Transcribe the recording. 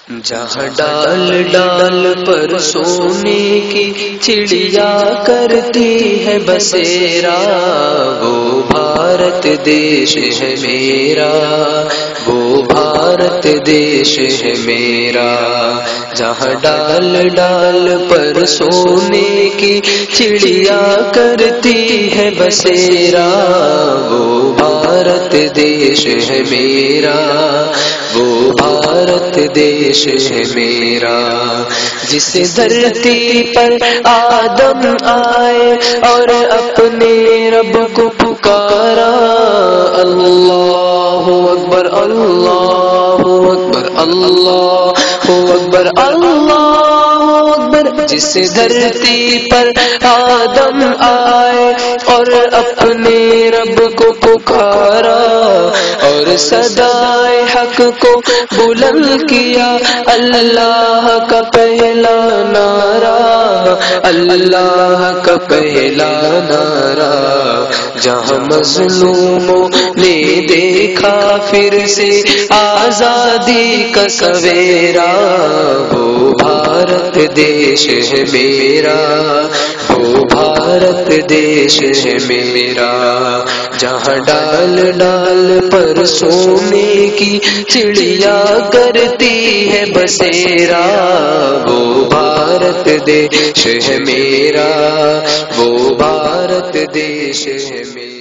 جہاں ڈال ڈال پر سونے کی چڑیا کرتی ہے بسیرا، وہ بھارت دیش ہے میرا، وہ بھارت دیش ہے میرا۔ جہاں ڈال ڈال پر سونے کی چڑیا کرتی ہے بسیرا، وہ بھارت دیش ہے میرا، وہ بھارت دیش ہے میرا۔ جس دھرتی پر آدم آئے اور اپنے رب کو پکارا، اللہ اکبر اللہ اکبر اللہ اکبر اللہ اکبر۔ جس دھرتی پر آدم آئے اور اپنے رب کو پکارا اور صدائے حق کو بلند کیا، اللہ کا پہلا نعرہ، اللہ کا پہلا نعرہ۔ جہاں مظلوموں نے دیکھا پھر سے آزادی کا سویرا، وہ بھارت دیش ہے میرا، وہ بھارت دیش ہے میرا۔ جہاں ڈال ڈال پر سونے کی چڑیا کرتی ہے بسیرا، وہ بھارت دیش ہے میرا، وہ بھارت دیش ہے میرا۔